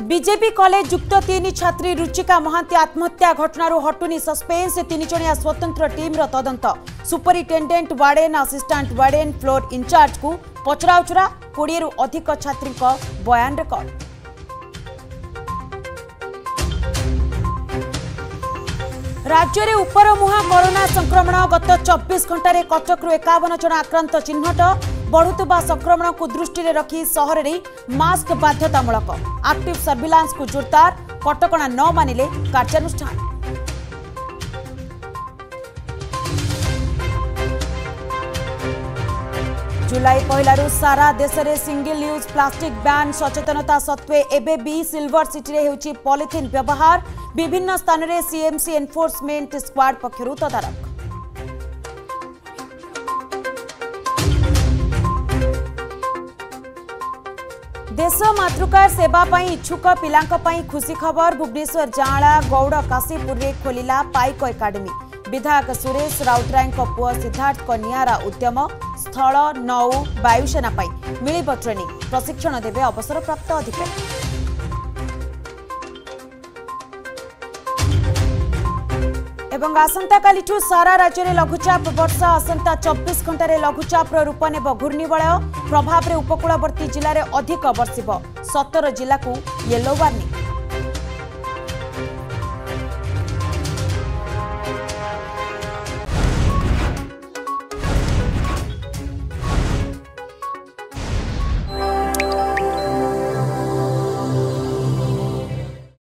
BJP college युक्त 3 छात्री रुचिका महांती आत्महत्या घटनारू हटुनी suspense 3 जणिया स्वतंत्र टीम रो तदंत superintendent warden assistant warden floor incharge को पचराउचरा 20 रु अधिक छात्री बयान रेकर्ड। राज्य में उपरमुहा कोरोना संक्रमण गत 24 घंटे कटक 51 जन आक्रांत चिन्हट बढ़ुवा संक्रमण को दृष्टि रखी सहर में मास्क बाध्यतामूलक एक्टिव सर्विलांस को जोरदार कटकणा न मानिले कार्यानुष्ठान। जुलाई 1 सारा देश में सिंगल यूज प्लास्टिक बैन सचेतनता सत्वे एबे भी सिल्वर सिटी रे होची पॉलिथिन व्यवहार विभिन्न स्थान में सीएमसी एनफोर्समेंट स्क्वाड पक्षरु तदारख। देश मातृकार सेवा पई इच्छुक पिलांक पई खुशी खबर भुवनेश्वर जांला गौड़ काशीपुर रे खोलिला पाइक एकाडेमी विधायक सुरेश राउतराय पुआ सिद्धार्थ नियारा उद्यम स्थल नौ वायुसेना पई मिलिब ट्रेनिंग प्रशिक्षण देवे अवसर प्राप्त अधिकारी। एवं आसंता कालिठू सारा राज्य में लघुचाप वर्षा आसंता 24 घंटे लघुचाप रूप नेब घूर्णिबलय प्रभाव में उपकूलवर्ती जिले में अधिक बर्षिब 17 जिला को येलो वार्निंग।